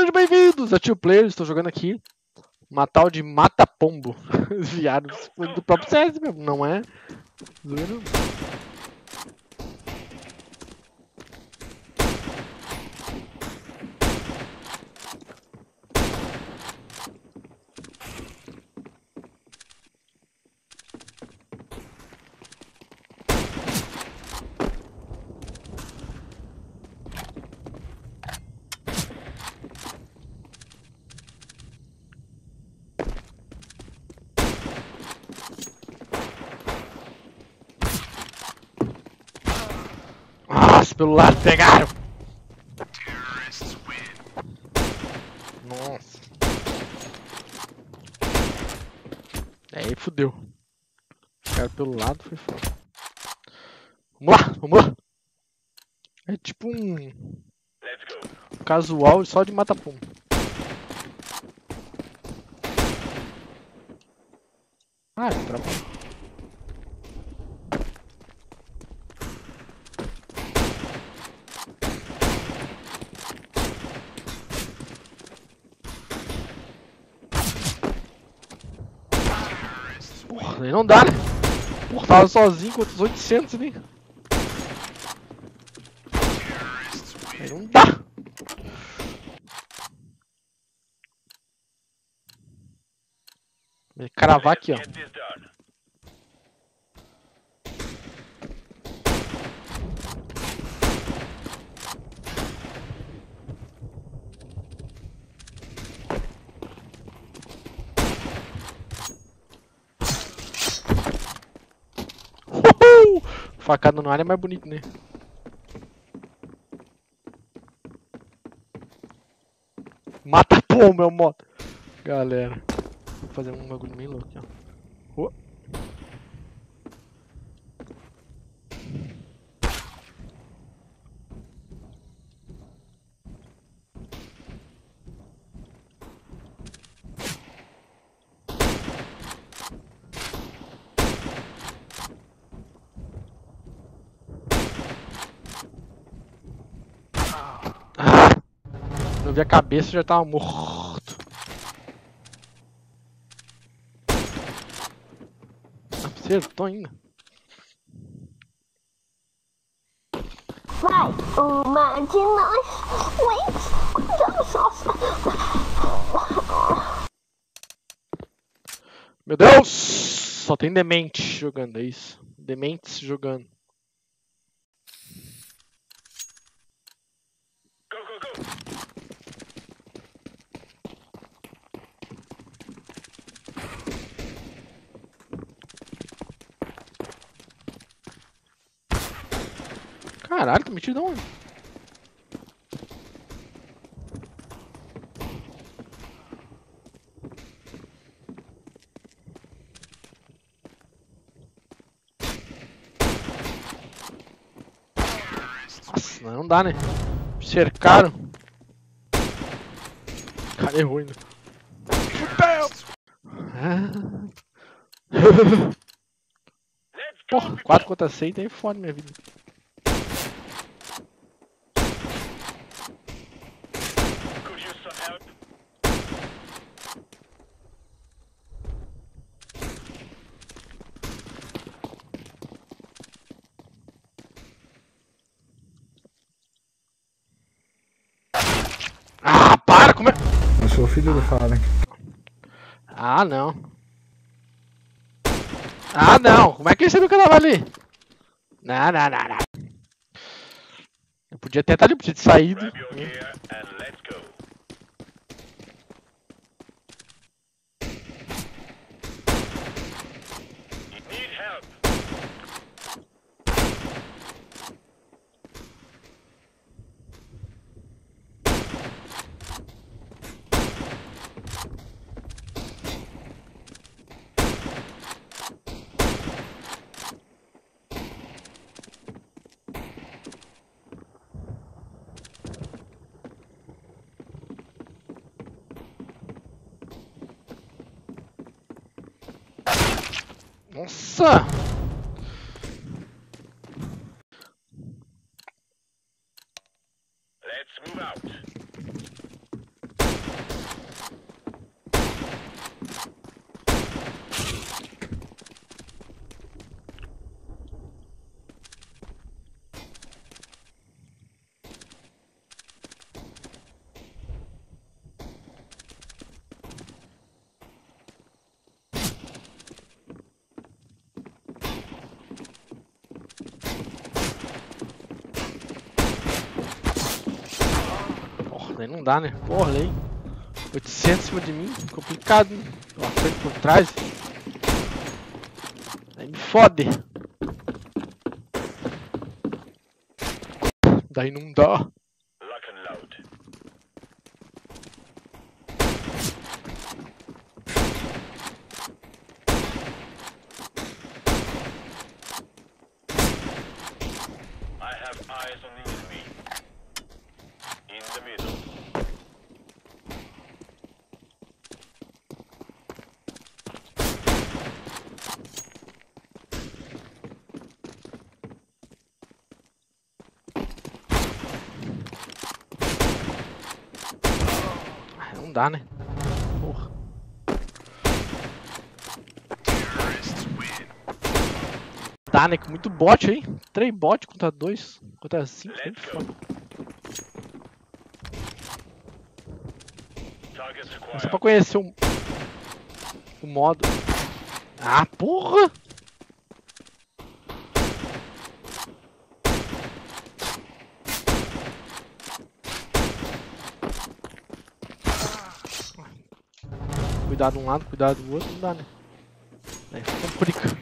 Sejam bem-vindos a Tio Player, estou jogando aqui uma tal de Mata-Pombo. Viado do próprio CS mesmo, não é? Zoeira. Nossa, pelo lado pegaram! Nossa. Aí fudeu. Pegaram pelo lado, foi foda. Vamos lá, vamos lá! É tipo um casual só de mata-pombo. Ah, trabalho. Porra, aí não dá, né? Porra, tava sozinho contra os 800 ali. Aí não dá. Vou cravar aqui, ó. Uhul! Facada no ar é mais bonito, né? Mata pombo, meu modo. Galera, vou fazer um bagulho meio louco aqui, ó. Oh. Ah, eu vi a cabeça e já tava morto. Acertou ainda. Vai, uma de nós. Meu Deus! Só tem demente jogando, é isso. Dementes jogando. Caralho, que mentira de onde? Nossa, não dá, né? Cercaram. Cara, errou ainda. Porra, 4 contra 6 aí foda minha vida. Ah, para, como é? Eu sou o filho do Fallen. Ah, não. Ah, não. Como é que ele sabia que eu tava ali? Não, não, não, não. Eu podia até estar ali, podia ter saído. Nossa! não dá, né? Porra, aí. 800 em cima de mim, complicado, né? Pela frente por trás. Aí me fode. Daí não dá. Não dá, né? Porra. Tá, né? Com muito bot aí. 3 bot contra 2. Contra 5. Sempre foda. Só pra conhecer o modo. Ah, porra! Cuidado de um lado, cuidado do outro, não dá, né? É, complica.